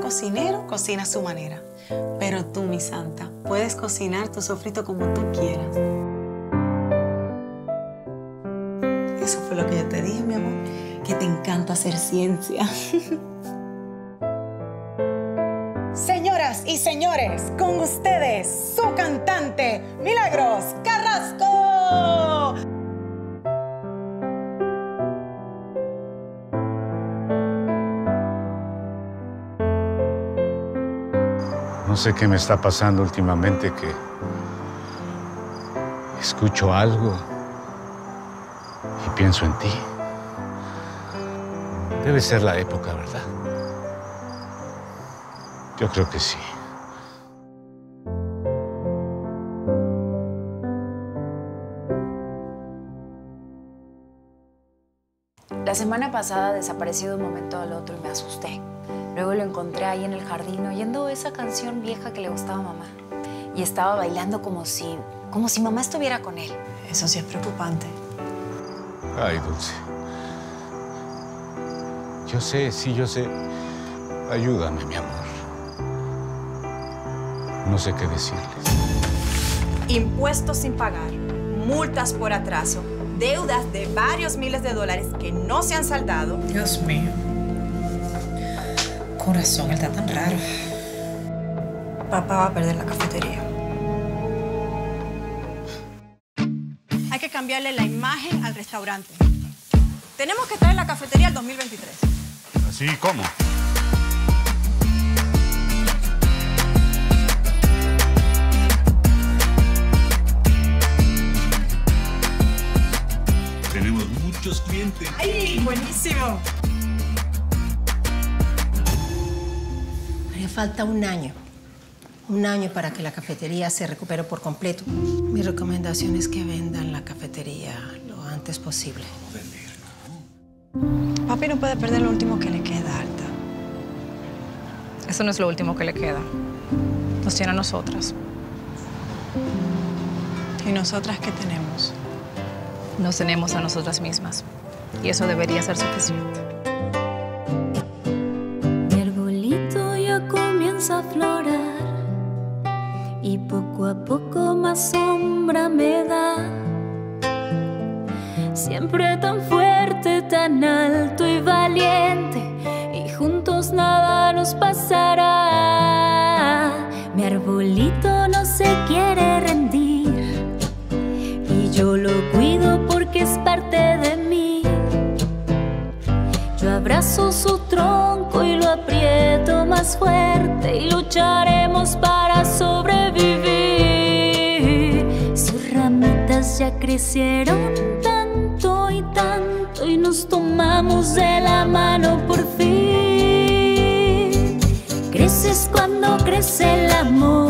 cocinero cocina a su manera. Pero tú, mi santa, puedes cocinar tu sofrito como tú quieras. Eso fue lo que yo te dije, mi amor, que te encanta hacer ciencia. Señoras y señores, con ustedes, su cantante, Milagros Carrasco. No sé qué me está pasando últimamente, que escucho algo y pienso en ti. Debe ser la época, ¿verdad? Yo creo que sí. La semana pasada desapareció de un momento al otro y me asusté. Luego lo encontré ahí en el jardín oyendo esa canción vieja que le gustaba a mamá. Y estaba bailando como si mamá estuviera con él. Eso sí es preocupante. Ay, Dulce. Yo sé, sí, yo sé. Ayúdame, mi amor. No sé qué decirles. Impuestos sin pagar, multas por atraso, deudas de varios miles de dólares que no se han saldado. Dios mío. Corazón, él está tan raro. Papá va a perder la cafetería. Hay que cambiarle la imagen al restaurante. Tenemos que traer la cafetería al 2023. ¿Así? ¿Cómo? Tenemos muchos clientes. ¡Ay, buenísimo! Haría falta un año para que la cafetería se recupere por completo. Mi recomendación es que vendan la cafetería lo antes posible. Papi no puede perder lo último que le queda, Alta. Eso no es lo último que le queda. Nos tiene a nosotras. ¿Y nosotras qué tenemos? Nos tenemos a nosotras mismas. Y eso debería ser suficiente. Mi arbolito ya comienza a aflorar y poco a poco más sombra me da. Siempre tan fuerte, tan alto y valiente, y juntos nada nos pasará. Mi arbolito no se quiere rendir y yo lo cuido porque es parte de mí. Yo abrazo su tronco y lo aprieto más fuerte y lucharemos para sobrevivir. Sus ramitas ya crecieron tanto y tanto y nos tomamos de la mano por fin. Creces cuando crece el amor.